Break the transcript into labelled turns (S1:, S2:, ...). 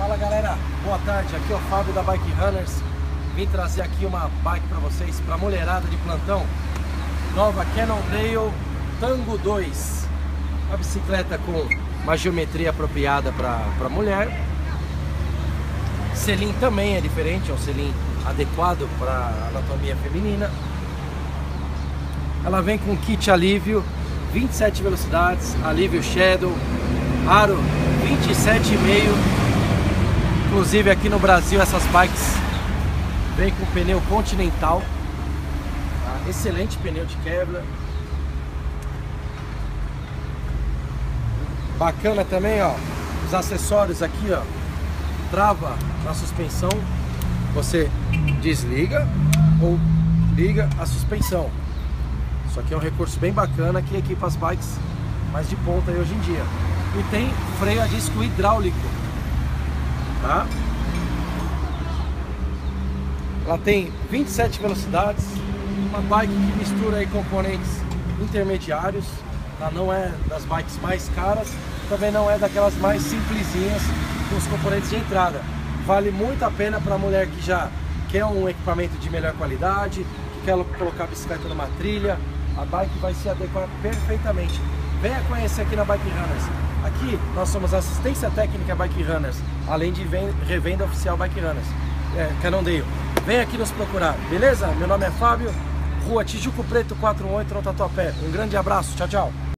S1: Fala galera, boa tarde, aqui é o Fábio da Bike Runners. Vim trazer aqui uma bike para vocês, para mulherada de plantão. Nova Cannondale Tango 2. Uma bicicleta com uma geometria apropriada para mulher. Selim também é diferente, é um selim adequado para a anatomia feminina. Ela vem com kit alívio, 27 velocidades, alívio Shadow, aro 27,5. Inclusive aqui no Brasil essas bikes vêm com pneu Continental, tá? Excelente pneu de Kevlar. Bacana também, ó, os acessórios aqui, ó, trava na suspensão, você desliga ou liga a suspensão. Isso aqui é um recurso bem bacana que equipa as bikes mais de ponta aí hoje em dia. E tem freio a disco hidráulico, tá? Ela tem 27 velocidades, uma bike que mistura aí componentes intermediários, tá? Não é das bikes mais caras, também não é daquelas mais simplesinhas com os componentes de entrada. Vale muito a pena para a mulher que já quer um equipamento de melhor qualidade, que quer colocar a bicicleta numa trilha. A bike vai se adequar perfeitamente. Venha conhecer aqui na Bike Runners. Aqui nós somos assistência técnica Bike Runners, além de revenda oficial Bike Runners, Cannondale. Vem aqui nos procurar, beleza? Meu nome é Fábio, Rua Tijuco Preto 48, no Tatuapé. Um grande abraço, tchau, tchau.